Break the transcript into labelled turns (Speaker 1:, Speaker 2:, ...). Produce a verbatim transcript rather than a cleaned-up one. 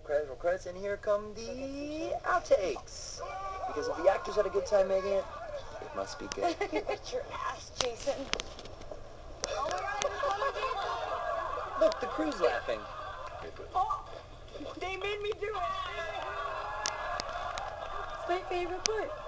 Speaker 1: Credits, roll credits, and here come the outtakes. Because if the actors had a good time making it, it must be good.
Speaker 2: You bet your ass, Jason. Oh my God,
Speaker 1: Look, the crew's laughing.
Speaker 2: oh, they made me do it. It's my favorite part.